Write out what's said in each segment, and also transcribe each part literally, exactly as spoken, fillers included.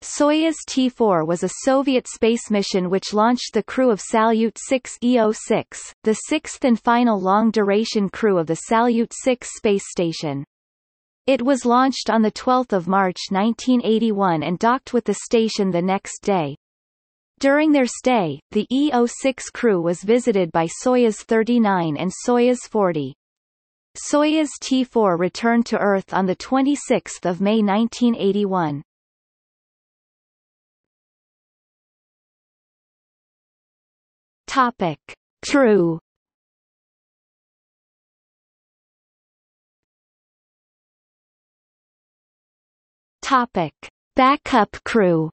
Soyuz T four was a Soviet space mission which launched the crew of Salyut six E O six, the sixth and final long-duration crew of the Salyut six space station. It was launched on the twelfth of March nineteen eighty-one and docked with the station the next day. During their stay, the E O six crew was visited by Soyuz thirty-nine and Soyuz forty. Soyuz T four returned to Earth on the twenty-sixth of May nineteen eighty-one. Topic: Crew. Topic: Backup crew.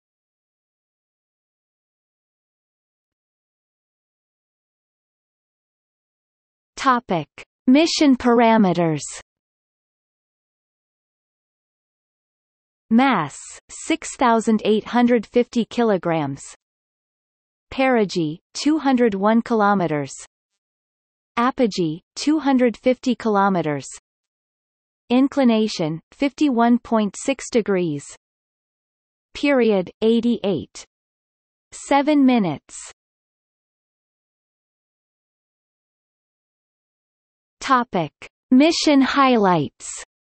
Topic: Mission parameters. Mass six thousand eight hundred fifty kilograms. Perigee two hundred one kilometers. Apogee two hundred fifty kilometers. Inclination fifty-one point six degrees. Period eighty-eight point seven minutes. Topic: Mission highlights.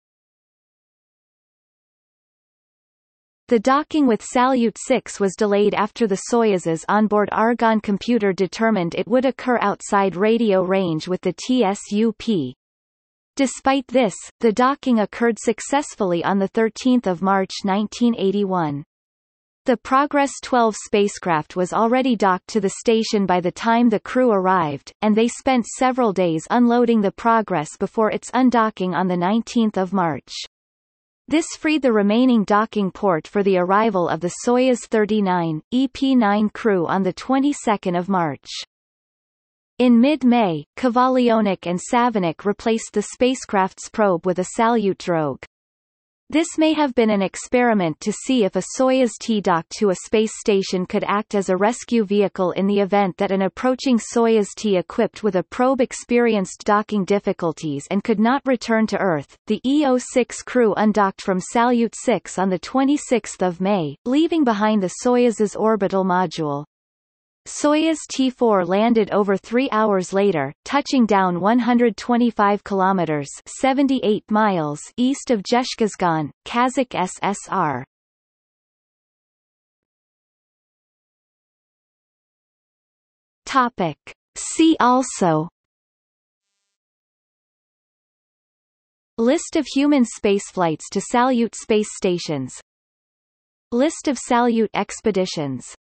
The docking with Salyut six was delayed after the Soyuz's onboard Argon computer determined it would occur outside radio range with the T S U P. Despite this, the docking occurred successfully on the thirteenth of March nineteen eighty-one. The Progress twelve spacecraft was already docked to the station by the time the crew arrived, and they spent several days unloading the Progress before its undocking on the nineteenth of March. This freed the remaining docking port for the arrival of the Soyuz thirty-nine, E P nine crew on the twenty-second of March. In mid-May, Kovalionik and Savinik replaced the spacecraft's probe with a Salyut drogue. This may have been an experiment to see if a Soyuz T docked to a space station could act as a rescue vehicle in the event that an approaching Soyuz T equipped with a probe experienced docking difficulties and could not return to Earth. The E O six crew undocked from Salyut six on the twenty-sixth of May, leaving behind the Soyuz's orbital module. Soyuz T four landed over three hours later, touching down one hundred twenty-five kilometers (seventy-eight miles) east of Zhezkazgan, Kazakh S S R. Topic: See also. List of human spaceflights to Salyut space stations. List of Salyut expeditions.